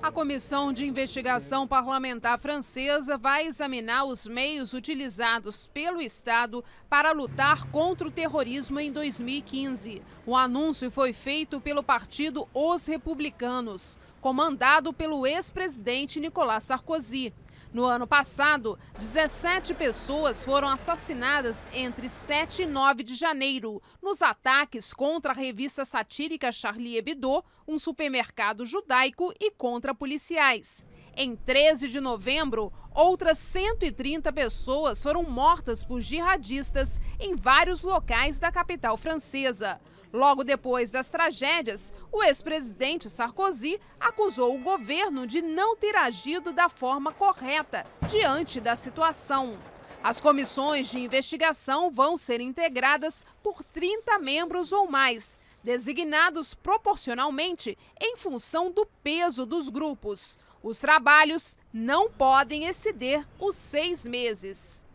A Comissão de Investigação Parlamentar Francesa vai examinar os meios utilizados pelo Estado para lutar contra o terrorismo em 2015. O anúncio foi feito pelo partido Os Republicanos, comandado pelo ex-presidente Nicolas Sarkozy. No ano passado, 17 pessoas foram assassinadas entre 7 e 9 de janeiro, nos ataques contra a revista satírica Charlie Hebdo, um supermercado judaico, e contra policiais. Em 13 de novembro, outras 130 pessoas foram mortas por jihadistas em vários locais da capital francesa. Logo depois das tragédias, o ex-presidente Sarkozy acusou o governo de não ter agido da forma correta diante da situação. As comissões de investigação vão ser integradas por 30 membros ou mais, designados proporcionalmente em função do peso dos grupos. Os trabalhos não podem exceder os 6 meses.